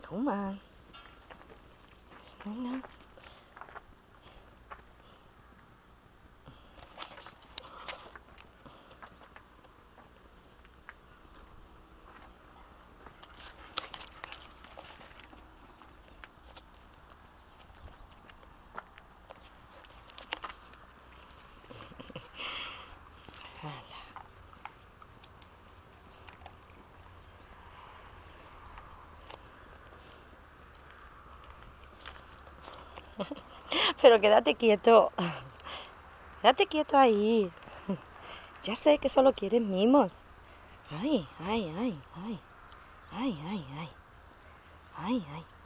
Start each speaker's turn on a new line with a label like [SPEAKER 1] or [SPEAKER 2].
[SPEAKER 1] Toma. Venga. Pero quédate quieto. Quédate quieto ahí. Ya sé que solo quieres mimos. Ay, ay, ay, ay. Ay, ay, ay. Ay, ay.